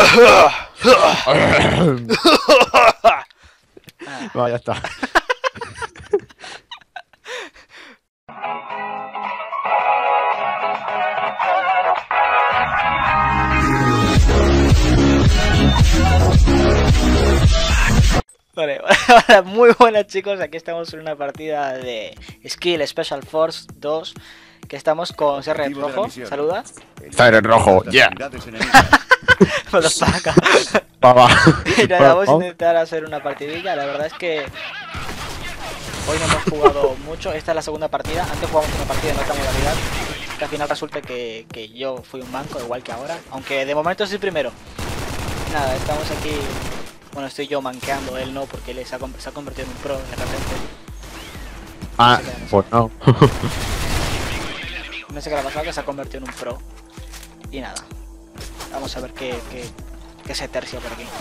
Va, ya está. Vale, muy buenas chicos, aquí estamos en una partida de Skill Special Force 2. Que estamos con CR Rojo, saluda. CR Rojo, yeah. Papá. Y nada, vamos a intentar hacer una partidilla. La verdad es que hoy no hemos jugado mucho. Esta es la segunda partida. Antes jugamos una partida en otra modalidad, que al final resulta que yo fui un manco, igual que ahora. Aunque de momento soy primero. Nada, estamos aquí. Bueno, estoy yo manqueando, él no, porque él se ha convertido en un pro de repente. Ah, pues no. No sé qué le ha pasado, que se ha convertido en un pro. Y nada, vamos a ver qué se tercia por aquí.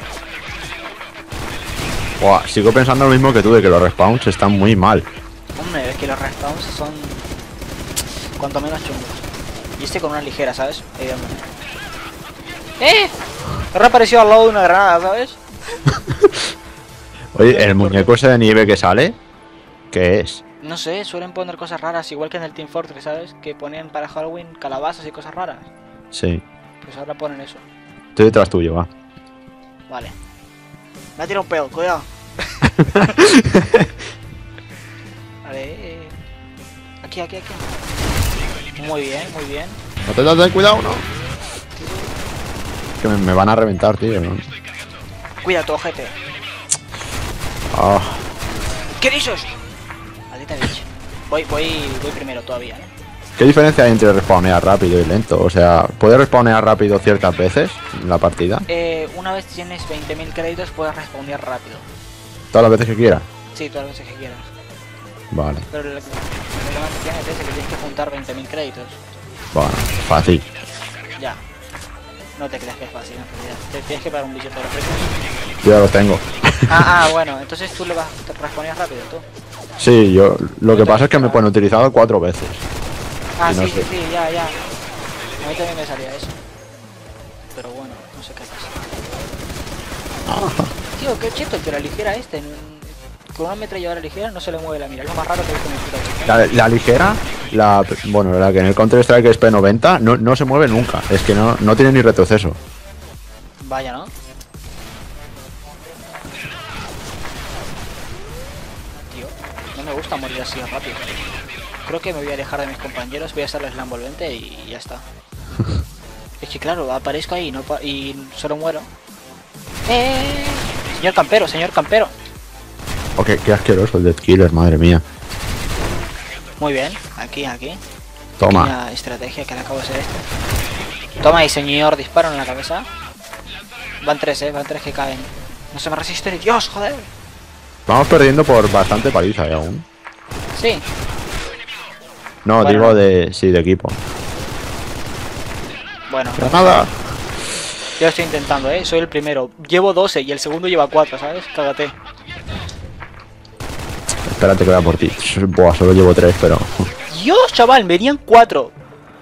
Buah, sigo pensando lo mismo que tú, de que los respawns están muy mal. Hombre, es que los respawns son cuanto menos chungos. Y este con una ligera, ¿sabes? ¡Eh! He reaparecido al lado de una granada, ¿sabes? Oye, ¿el muñeco ese de nieve que sale? ¿Qué es? No sé, suelen poner cosas raras, igual que en el Team Fortress, ¿sabes? Que ponían para Halloween calabazas y cosas raras. Sí. Pues ahora ponen eso. Estoy detrás tuyo, va. Vale. Me ha tirado un pedo, cuidado. Vale. Aquí. Muy bien, muy bien. No te das de cuidado, ¿no? Que me van a reventar, tío, ¿no? Cuida tu ojete. Oh. ¿Qué dices? Maldita bitch. Voy primero todavía, ¿eh? ¿Qué diferencia hay entre respawnear rápido y lento? O sea, ¿puedes respawnear rápido ciertas veces en la partida? Una vez tienes 20.000 créditos puedes respawnear rápido. ¿Todas las veces que quieras? Sí, todas las veces que quieras. Vale. Pero el problema que tienes es que tienes que juntar 20.000 créditos. Bueno, fácil. Ya. No te creas que es fácil en realidad. Te tienes que pagar un billete de los ricos. Yo ya lo tengo. Bueno, entonces tú te respawneas rápido, tú. Sí, yo. Lo que pasa es que me pueden utilizado 4 veces. Ah, no sí, sé. sí, ya. A mí también me salía eso. Pero bueno, no sé qué pasa. Tío, qué cheto el de la ligera este. Con una ametralladora ligera no se le mueve la mira. Es lo más raro que he visto en mi puta vida. La ligera, bueno, la que en el Counter Strike es P90, no se mueve nunca. Es que no tiene ni retroceso. Vaya, ¿no? Tío, no me gusta morir así rápido. Creo que me voy a alejar de mis compañeros, voy a hacerles la envolvente y ya está. Es que claro, aparezco ahí y solo muero. Señor campero, señor campero. Oh, qué asqueroso el Death Killer, madre mía. Muy bien, aquí. Toma. Pequeña estrategia que le acabo de hacer esto. Toma ahí, señor, disparo en la cabeza. Van tres que caen. No se me resiste ni Dios, joder. Vamos perdiendo por bastante paliza aún. Sí. No, bueno, digo de equipo. Bueno. Nada. Yo estoy intentando, soy el primero. Llevo 12 y el segundo lleva 4, ¿sabes? Cágate. Espérate que voy a por ti. Buah, solo llevo 3, pero... Dios, chaval, venían 4.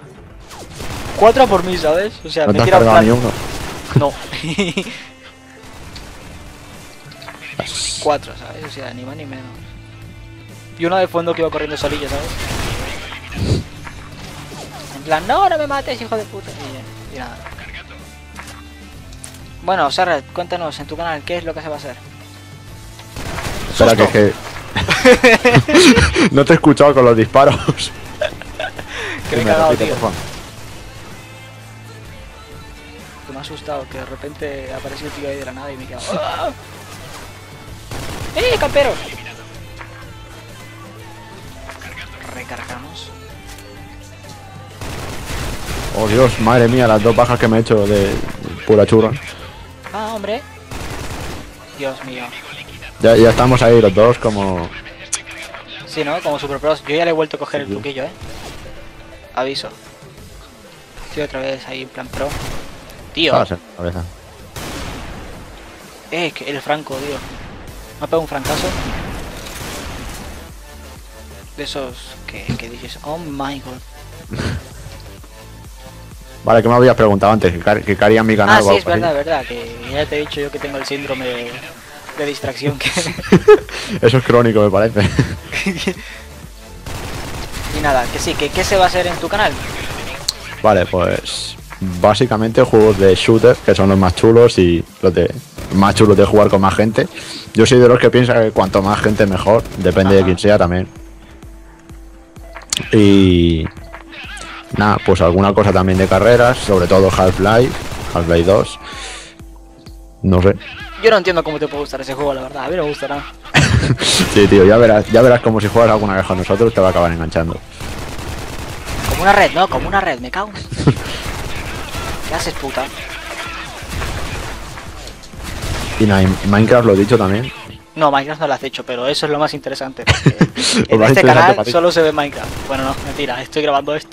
4 por mí, ¿sabes? O sea, ¿No me te has tiran cargado ni uno? No. 4, ¿sabes? O sea, ni más ni menos. Y uno de fondo que iba corriendo solillo, ¿sabes? En plan, no me mates, hijo de puta. Y nada. Bueno, Sarra, cuéntanos en tu canal qué es lo que se va a hacer. Espera, que no te he escuchado con los disparos. Que me he cagado, tío. Que me ha asustado, que de repente apareció el tío ahí de la nada y me he quedado. ¡Ah! ¡Campero! Recargamos. Oh Dios, madre mía, las 2 bajas que me he hecho de pura churra. Ah, hombre. Dios mío. Ya estamos ahí los dos como... Sí, ¿no? Como super pros. Yo ya le he vuelto a coger el truquillo, Aviso. Estoy otra vez ahí en plan pro. Tío. Que el franco, tío. Me ha pegado un francazo. De esos que dices, oh my god. Vale, que me habías preguntado antes, que haría en mi canal Ah, o sí, algo es verdad, así. verdad, que ya te he dicho yo que tengo el síndrome de distracción. Que... Eso es crónico, me parece. Y nada, que sí, que ¿qué se va a hacer en tu canal? Vale, pues básicamente juegos de shooter, que son los más chulos y los de más chulos de jugar con más gente. Yo soy de los que piensa que cuanto más gente mejor, depende de Ajá. quién sea también. Y nada, pues alguna cosa también de carreras, sobre todo Half-Life, Half-Life 2. No sé. Yo no entiendo cómo te puede gustar ese juego, la verdad, a mí no me gustará. Sí, tío, ya verás como si juegas alguna vez con nosotros te va a acabar enganchando. Como una red, ¿no? Como una red, me cago. ¿Qué haces, puta? Y nada, y Minecraft lo he dicho también. No, Minecraft no lo has hecho, pero eso es lo más interesante. Porque Lo en más este interesante canal para ti. solo se ve Minecraft. Bueno, no, mentira, estoy grabando esto.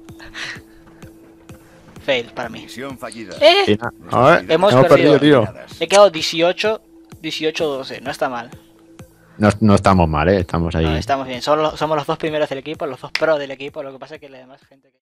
Fail para mí. Misión fallida. Y nada, a ver, Hemos hemos perdido, perdido. tío. He quedado 18-12, no está mal. No estamos mal, estamos ahí. No, estamos bien. Somos los dos primeros del equipo, los dos pros del equipo. Lo que pasa es que la demás gente que...